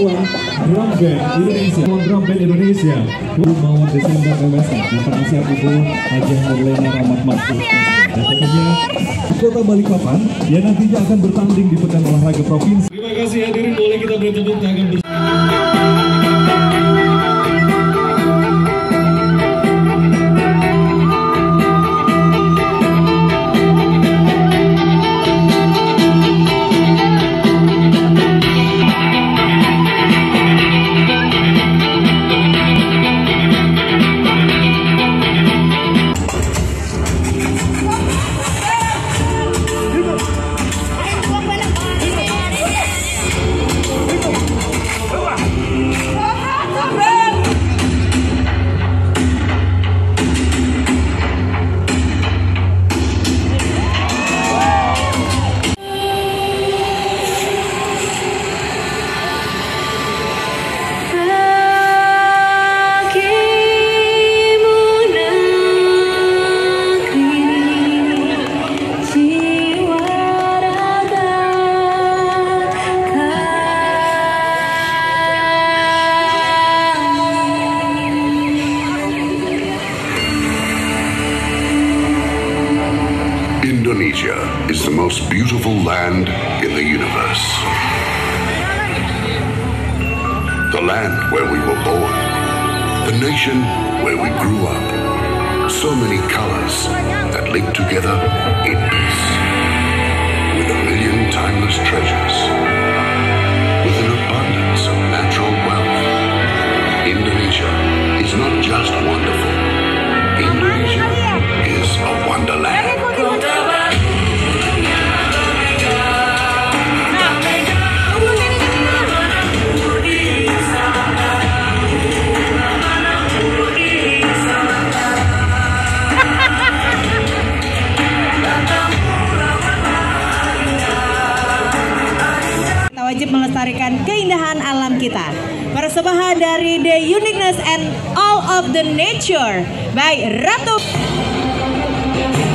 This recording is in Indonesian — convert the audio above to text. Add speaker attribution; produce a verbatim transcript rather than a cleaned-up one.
Speaker 1: Persatuan Drum Band Indonesia. Drum Band Indonesia. Mawar Desember M S K. Penasihat Ibu Haji Marlena Rahmat Mahfud. Dan tentunya Kota Balikpapan yang nantinya akan bertanding di Pekan Olahraga Provinsi. Terima kasih hadirin, boleh kita beri tepuk tangan bersama.
Speaker 2: Indonesia is the most beautiful land in the universe. The land where we were born. The nation where we grew up. So many colors that link together in peace. With a million timeless treasures. With an abundance of natural wealth. Indonesia is not just wonderful. Indonesia is a wonderland.
Speaker 3: Wajib melestarikan keindahan alam kita. Persembahan dari The Uniqueness and All of the Nature by Ratu.